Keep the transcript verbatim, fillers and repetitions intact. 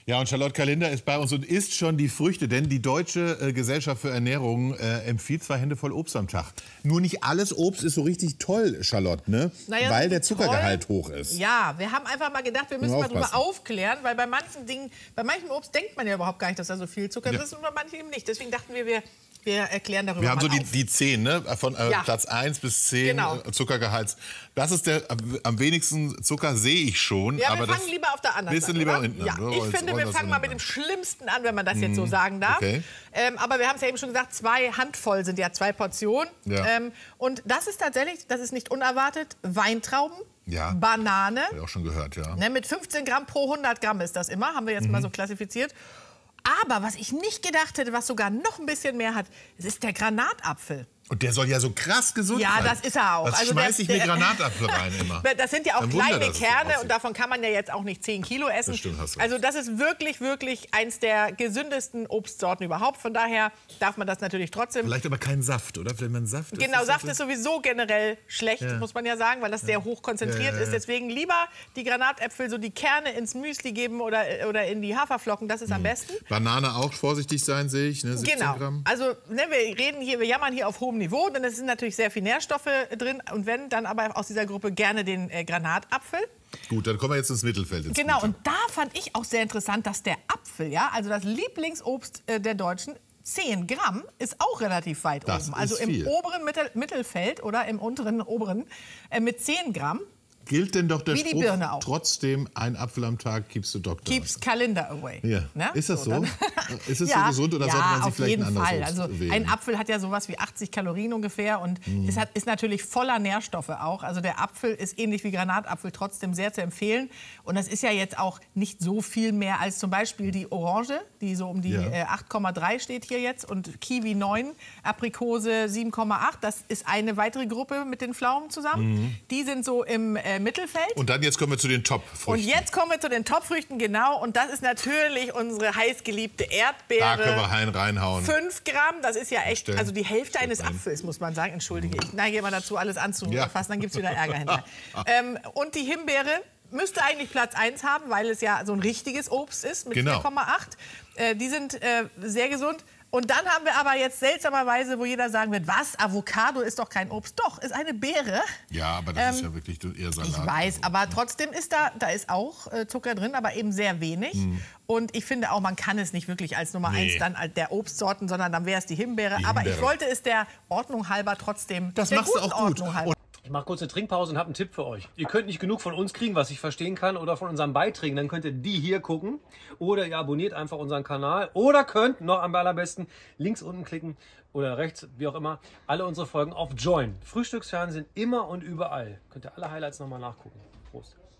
Ja, und Charlotte Kalinder ist bei uns und isst schon die Früchte, denn die Deutsche äh, Gesellschaft für Ernährung äh, empfiehlt zwei Hände voll Obst am Tag. Nur nicht alles Obst ist so richtig toll, Charlotte, ne? Naja, weil so der Zuckergehalt toll. hoch ist. Ja, wir haben einfach mal gedacht, wir müssen mal aufpassen. darüber aufklären, weil bei manchen Dingen, bei manchem Obst denkt man ja überhaupt gar nicht, dass da so viel Zucker Ja. drin ist und bei manchen eben nicht. Deswegen dachten wir, wir, wir erklären darüber Wir haben mal so die, auf. die zehn, ne? Von äh, Ja. Platz eins bis zehn Genau. äh, Zuckergehalts. Das ist der am- am wenigsten Zucker, sehe ich schon. Ja, aber wir fangen das lieber auf der anderen bisschen Seite, lieber oder? hinten Ja, an, oder? ich Wollen- finde, wollen wir das fangen mal mit hinten dem Schlimmsten an, wenn man das jetzt so sagen darf. okay. Ähm, aber wir haben es ja eben schon gesagt, zwei Handvoll sind ja zwei Portionen. Ja. Ähm, und das ist tatsächlich, das ist nicht unerwartet, Weintrauben, Ja. Banane. Hab ich auch schon gehört, ja. Ne, mit fünfzehn Gramm pro hundert Gramm ist das immer, haben wir jetzt Mhm. mal so klassifiziert. Aber was ich nicht gedacht hätte, was sogar noch ein bisschen mehr hat, das ist der Granatapfel. Und der soll ja so krass gesund Ja, sein. das ist er auch. Das Also schmeiß der- ich mir der- Granatapfel rein immer. Das sind ja auch Ein Wunder, kleine dass es so Kerne aussieht. und davon kann man ja jetzt auch nicht zehn Kilo essen. Das stimmt, hast du also recht. das ist wirklich, wirklich eins der gesündesten Obstsorten überhaupt. Von daher darf man das natürlich trotzdem. Vielleicht aber keinen Saft, oder? Vielleicht mal einen Saft. Genau, das Saft so- ist sowieso generell schlecht, Ja. muss man ja sagen, weil das sehr hoch konzentriert Ja, ja, ja. ist. Deswegen lieber die Granatäpfel, so die Kerne ins Müsli geben oder, oder in die Haferflocken, das ist am besten. Banane auch vorsichtig sein, sehe ich. Ne? siebzehn Genau. Gramm. Also ne, wir reden hier, wir jammern hier auf hohem Niveau, denn es sind natürlich sehr viele Nährstoffe drin. Und wenn, dann aber aus dieser Gruppe gerne den äh, Granatapfel. Gut, dann kommen wir jetzt ins Mittelfeld. Ins Genau, Gute. und da fand ich auch sehr interessant, dass der Apfel, ja, also das Lieblingsobst äh, der Deutschen, zehn Gramm, ist auch relativ weit Das oben. ist Also im viel. oberen Mittel Mittelfeld oder im unteren oberen äh, mit zehn Gramm. Gilt denn doch der Wie die Spruch, Birne auch. trotzdem ein Apfel am Tag keeps the doctor? Keeps Calendar away. Ja. Ne? Ist das so? dann- Ist es ja, so gesund oder ja, sollte man sich auf vielleicht jeden ein anderes Fall. Obst Also wählen? ein Apfel hat ja sowas wie achtzig Kalorien ungefähr und Mhm. es hat, ist natürlich voller Nährstoffe auch. Also der Apfel ist ähnlich wie Granatapfel trotzdem sehr zu empfehlen. Und das ist ja jetzt auch nicht so viel mehr als zum Beispiel die Orange, die so um die Ja. äh, acht Komma drei steht hier jetzt und Kiwi neun, Aprikose sieben Komma acht. Das ist eine weitere Gruppe mit den Pflaumen zusammen. Mhm. Die sind so im äh, Mittelfeld. Und dann jetzt kommen wir zu den Und Top-Früchten. jetzt kommen wir zu den Topfrüchten, genau. Und das ist natürlich unsere heißgeliebte Erdbeere. Da können wir rein, reinhauen. fünf Gramm, das ist ja echt, Stellen. also die Hälfte eines Stellen. Apfels, muss man sagen. Entschuldige, ich neige immer dazu, alles anzufassen, Ja. dann gibt es wieder Ärger hinterher. ähm, und die Himbeere müsste eigentlich Platz eins haben, weil es ja so ein richtiges Obst ist mit Genau. vier Komma acht. Äh, die sind äh, sehr gesund. Und dann haben wir aber jetzt seltsamerweise, wo jeder sagen wird, was, Avocado ist doch kein Obst. Doch, ist eine Beere. Ja, aber das ist Ähm, ja wirklich eher Salat. Ich weiß, aber trotzdem ist da, da ist auch äh, Zucker drin, aber eben sehr wenig. Und ich finde auch, man kann es nicht wirklich als Nummer Hm. Nee. eins dann als der Obstsorten, sondern dann wäre es die Himbeere. Die aber ich Himbeere. wollte es der Ordnung halber trotzdem. Das der machst du guten auch gut. Ordnung halber. Ich mache kurz eine Trinkpause und habe einen Tipp für euch. Ihr könnt nicht genug von uns kriegen, was ich verstehen kann, oder von unseren Beiträgen. Dann könnt ihr die hier gucken. Oder ihr abonniert einfach unseren Kanal. Oder könnt, noch am allerbesten, links unten klicken oder rechts, wie auch immer, alle unsere Folgen auf Join. Frühstücksfernsehen immer und überall. Könnt ihr alle Highlights nochmal nachgucken. Prost.